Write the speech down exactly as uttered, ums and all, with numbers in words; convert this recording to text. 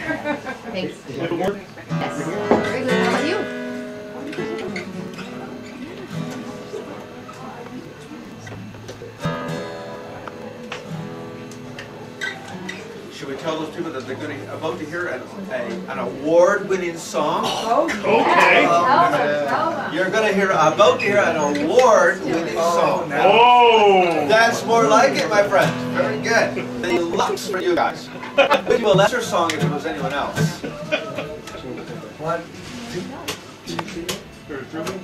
Thanks. Little more? Yes. Very good. How about you? Should we tell those people that they're going to about to hear an, a, an award-winning song? Okay. Um, you're going to hear about to hear an award-winning song. Oh! That's more like it, my friend. Very good. The luck's for you guys. We'd do a lesser song if it was anyone else. One, two, three.